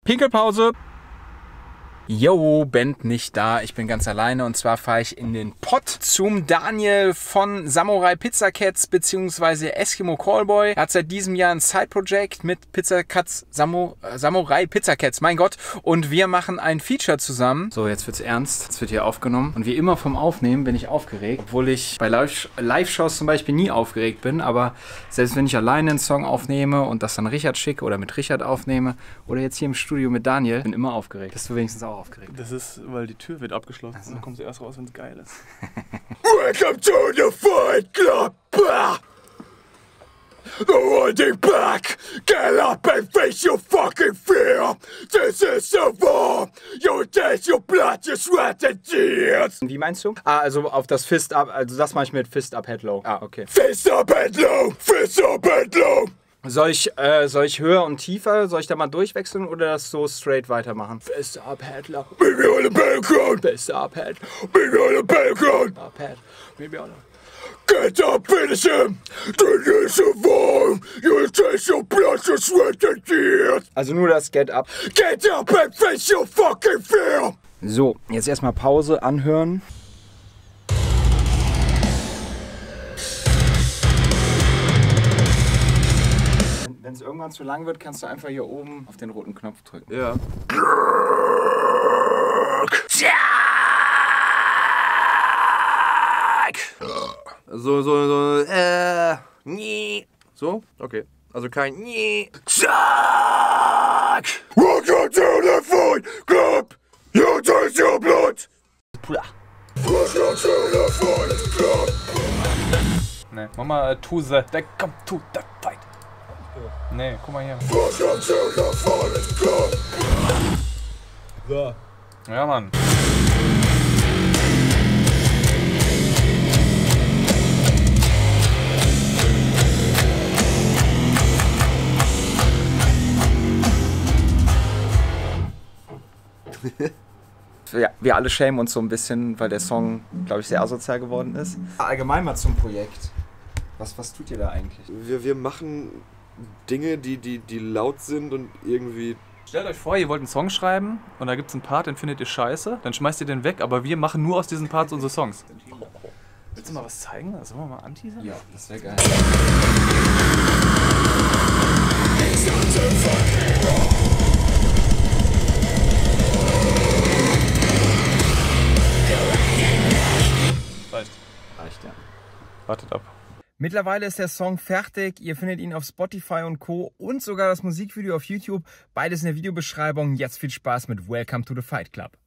Pinkelpause. Yo, Band nicht da, ich bin ganz alleine und zwar fahre ich in den Pott zum Daniel von Samurai Pizza Cats bzw. Eskimo Callboy. Er hat seit diesem Jahr ein Side-Project mit Pizza Cats, Samurai Pizza Cats, mein Gott. Und wir machen ein Feature zusammen. So, jetzt wird's ernst, jetzt wird hier aufgenommen. Und wie immer vom Aufnehmen bin ich aufgeregt, obwohl ich bei Live-Shows zum Beispiel nie aufgeregt bin. Aber selbst wenn ich alleine einen Song aufnehme und das dann Richard schicke oder mit Richard aufnehme oder jetzt hier im Studio mit Daniel, bin immer aufgeregt. Bist du wenigstens auch aufgeregt? Das ist, weil die Tür wird abgeschlossen. Also. Dann kommst du erst raus, wenn es geil ist. Welcome to the Fight Club! The holding back! Get up and face your fucking fear! This is the war! Your days, your blood, your sweat and tears! Wie meinst du? Ah, also auf das Fist Up, also das mache ich mit Fist Up, Head Low. Ah, okay. Fist up and low! Fist up and low! Soll ich höher und tiefer, soll ich da mal durchwechseln oder das so straight weitermachen? Fist Up, Head Low. Meet me on the battleground! Fist Up, Head. Meet me on the battleground! Up, Head. Maybe on Get up, finish him! This is the war! Your days, your blood, your sweat and tears! Also nur das Get Up. Get up and face your fucking fear! So, jetzt erstmal Pause, anhören. Wenn es irgendwann zu lang wird, kannst du einfach hier oben auf den roten Knopf drücken. Ja. Nie. So? Okay. Also kein Nie. Welcome to the Fight Club! You taste your blood! Puder. Welcome to the Fight Club! Ne, mach mal to the. Welcome to the fight. Ne, guck mal hier. Welcome to the Fight Club! So. Ja, Mann. Ja, wir alle schämen uns so ein bisschen, weil der Song, glaube ich, sehr asozial geworden ist. Allgemein mal zum Projekt. Was tut ihr da eigentlich? Wir machen Dinge, die laut sind und irgendwie... Stellt euch vor, ihr wollt einen Song schreiben und da gibt es einen Part, den findet ihr scheiße, dann schmeißt ihr den weg, aber wir machen nur aus diesen Parts unsere Songs. Willst du mal was zeigen? Sollen wir mal anteasern? Ja, das wäre geil. Reicht, ja. Wartet ab. Mittlerweile ist der Song fertig. Ihr findet ihn auf Spotify und Co. und sogar das Musikvideo auf YouTube. Beides in der Videobeschreibung. Jetzt viel Spaß mit Welcome to the Fight Club.